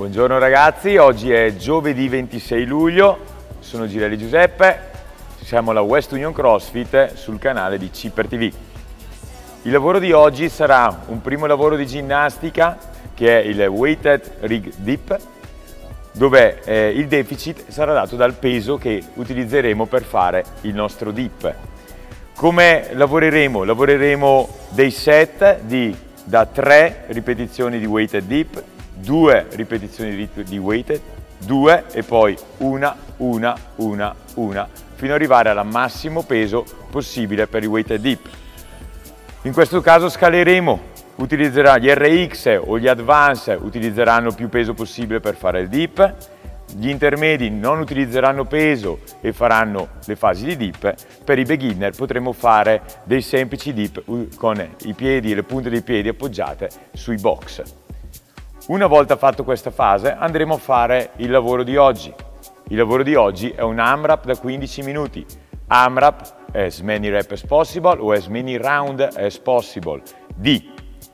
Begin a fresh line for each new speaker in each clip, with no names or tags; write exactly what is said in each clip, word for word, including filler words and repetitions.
Buongiorno ragazzi, oggi è giovedì ventisei luglio, sono Girelli Giuseppe, siamo alla West Union CrossFit sul canale di Cipper T V. Il lavoro di oggi sarà un primo lavoro di ginnastica che è il Weighted Rig Dip, dove eh, il deficit sarà dato dal peso che utilizzeremo per fare il nostro dip. Come lavoreremo? Lavoreremo dei set di da tre ripetizioni di weighted dip, due ripetizioni di, di weighted, due e poi una, una, una, una, fino ad arrivare al massimo peso possibile per il weighted dip. In questo caso scaleremo, utilizzerà gli R X o gli Advance, utilizzeranno più peso possibile per fare il dip, gli intermedi non utilizzeranno peso e faranno le fasi di dip. Per i beginner potremo fare dei semplici dip con i piedi e le punte dei piedi appoggiate sui box. Una volta fatto questa fase andremo a fare il lavoro di oggi. Il lavoro di oggi è un AMRAP da quindici minuti. AMRAP as many reps as possible o as many round as possible di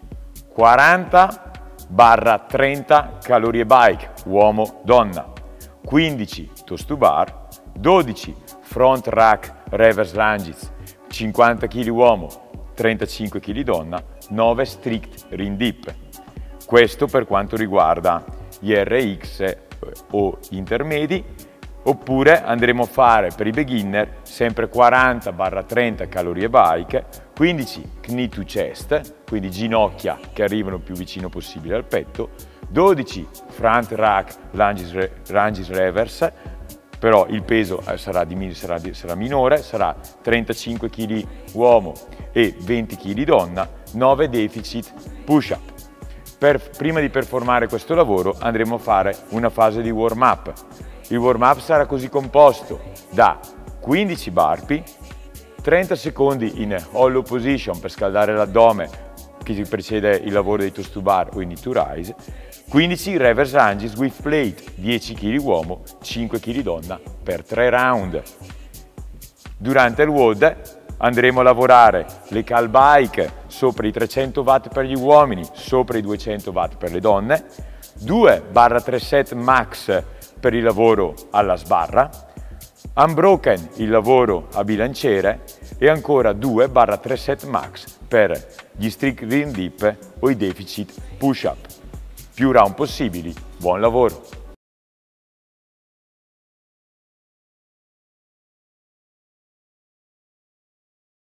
quaranta trenta calorie bike, uomo-donna, quindici toes to bar, dodici front rack reverse lunges, cinquanta chili uomo, trentacinque chili donna, nove strict ring dip. Questo per quanto riguarda gli R X o intermedi, oppure andremo a fare per i beginner sempre quaranta trenta calorie bike, quindici knee to chest, quindi ginocchia che arrivano il più vicino possibile al petto, dodici front rack lunges, lunges reverse, però il peso sarà, di, sarà, sarà minore, sarà trentacinque chili uomo e venti chili donna, nove deficit push up. Per, prima di performare questo lavoro andremo a fare una fase di warm up. Il warm up sarà così composto da quindici burpee, trenta secondi in hollow position per scaldare l'addome che precede il lavoro dei toes to bar o i knee to rise, quindici reverse lunges with plate, dieci chili uomo, cinque chili donna per tre round. Durante il W O D andremo a lavorare le cal bike sopra i trecento watt per gli uomini, sopra i duecento watt per le donne, due tre set max per il lavoro alla sbarra, unbroken il lavoro a bilanciere e ancora due tre set max per gli strict ring dip o i deficit push up. Più round possibili, buon lavoro!